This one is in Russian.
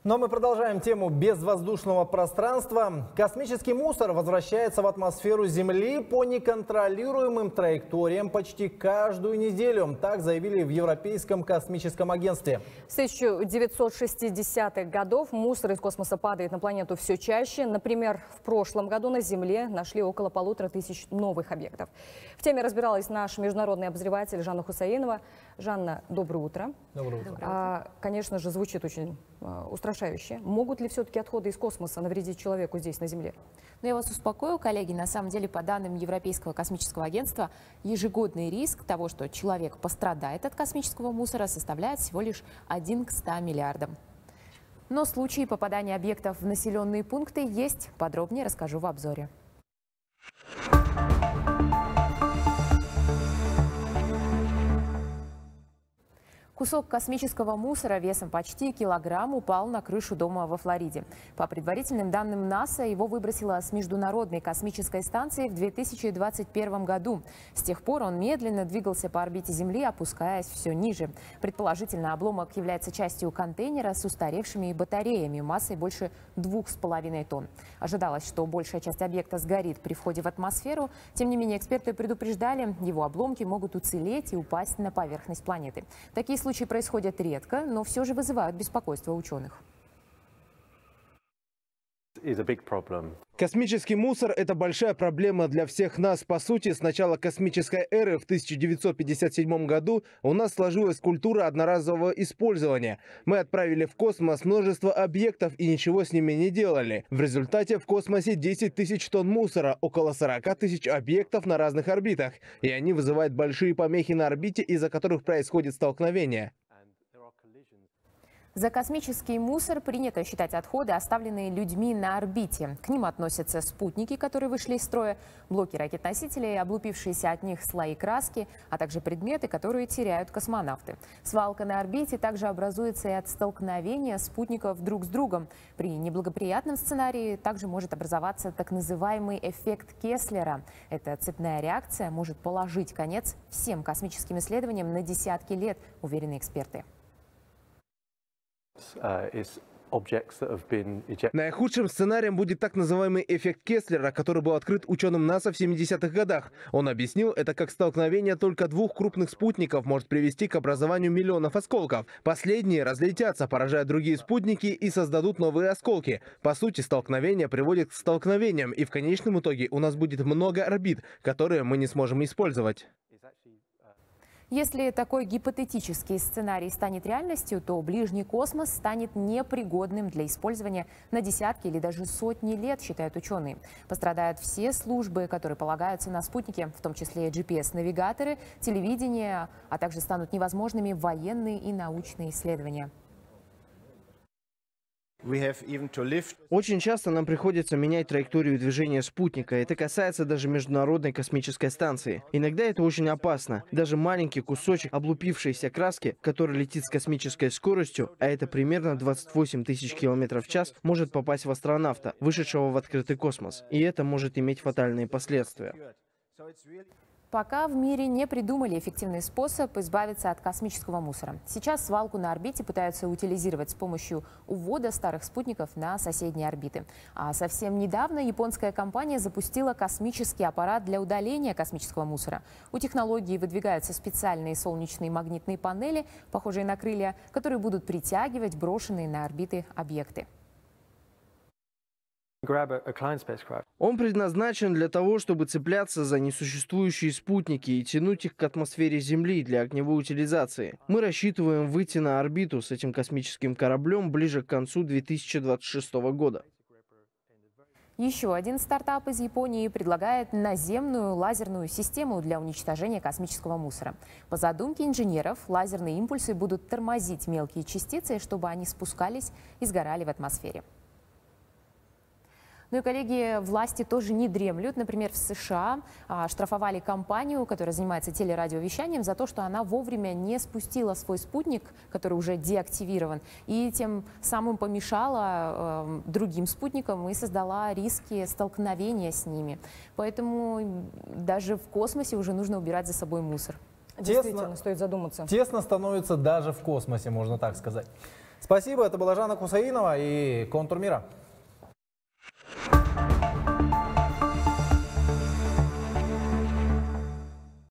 Но мы продолжаем тему безвоздушного пространства. Космический мусор возвращается в атмосферу Земли по неконтролируемым траекториям почти каждую неделю. Так заявили в Европейском космическом агентстве. С 1960-х годов мусор из космоса падает на планету все чаще. Например, в прошлом году на Земле нашли около 1500 новых объектов. В теме разбиралась наш международный обозреватель Жанна Хусаинова. Жанна, доброе утро. Доброе утро. Конечно же, звучит очень устрашающе. Могут ли все-таки отходы из космоса навредить человеку здесь, на Земле? Но я вас успокою, коллеги. На самом деле, по данным Европейского космического агентства, ежегодный риск того, что человек пострадает от космического мусора, составляет всего лишь 1 к 100 миллиардам. Но случаи попадания объектов в населенные пункты есть. Подробнее расскажу в обзоре. Кусок космического мусора весом почти килограмм упал на крышу дома во Флориде. По предварительным данным НАСА, его выбросило с Международной космической станции в 2021 году. С тех пор он медленно двигался по орбите Земли, опускаясь все ниже. Предположительно, обломок является частью контейнера с устаревшими батареями массой больше 2,5 тонн. Ожидалось, что большая часть объекта сгорит при входе в атмосферу. Тем не менее, эксперты предупреждали, его обломки могут уцелеть и упасть на поверхность планеты. Такие случаи происходят редко, но все же вызывают беспокойство ученых. Космический мусор – это большая проблема для всех нас. По сути, с начала космической эры в 1957 году у нас сложилась культура одноразового использования. Мы отправили в космос множество объектов и ничего с ними не делали. В результате в космосе 10 тысяч тонн мусора, около 40 тысяч объектов на разных орбитах. И они вызывают большие помехи на орбите, из-за которых происходит столкновение. За космический мусор принято считать отходы, оставленные людьми на орбите. К ним относятся спутники, которые вышли из строя, блоки ракет-носителей, облупившиеся от них слои краски, а также предметы, которые теряют космонавты. Свалка на орбите также образуется и от столкновения спутников друг с другом. При неблагоприятном сценарии также может образоваться так называемый эффект Кеслера. Эта цепная реакция может положить конец всем космическим исследованиям на десятки лет, уверены эксперты. Наихудшим сценарием будет так называемый эффект Кеслера, который был открыт ученым НАСА в 70-х годах. Он объяснил это как столкновение только двух крупных спутников может привести к образованию миллионов осколков. Последние разлетятся, поражая другие спутники и создадут новые осколки. По сути, столкновение приводит к столкновениям, и в конечном итоге у нас будет много орбит, которые мы не сможем использовать. Если такой гипотетический сценарий станет реальностью, то ближний космос станет непригодным для использования на десятки или даже сотни лет, считают ученые. Пострадают все службы, которые полагаются на спутники, в том числе GPS-навигаторы, телевидение, а также станут невозможными военные и научные исследования. Очень часто нам приходится менять траекторию движения спутника. Это касается даже Международной космической станции. Иногда это очень опасно. Даже маленький кусочек облупившейся краски, который летит с космической скоростью, а это примерно 28 тысяч километров в час, может попасть в астронавта, вышедшего в открытый космос. И это может иметь фатальные последствия. Пока в мире не придумали эффективный способ избавиться от космического мусора. Сейчас свалку на орбите пытаются утилизировать с помощью увода старых спутников на соседние орбиты. А совсем недавно японская компания запустила космический аппарат для удаления космического мусора. У технологии выдвигаются специальные солнечные магнитные панели, похожие на крылья, которые будут притягивать брошенные на орбиты объекты. Он предназначен для того, чтобы цепляться за несуществующие спутники и тянуть их к атмосфере Земли для огневой утилизации. Мы рассчитываем выйти на орбиту с этим космическим кораблем ближе к концу 2026 года. Еще один стартап из Японии предлагает наземную лазерную систему для уничтожения космического мусора. По задумке инженеров, лазерные импульсы будут тормозить мелкие частицы, чтобы они спускались и сгорали в атмосфере. Ну и, коллеги, власти тоже не дремлют. Например, в США штрафовали компанию, которая занимается телерадиовещанием, за то, что она вовремя не спустила свой спутник, который уже деактивирован, и тем самым помешала другим спутникам и создала риски столкновения с ними. Поэтому даже в космосе уже нужно убирать за собой мусор. Действительно, стоит задуматься. Тесно становится даже в космосе, можно так сказать. Спасибо, это была Жанна Хусаинова и «Контур мира».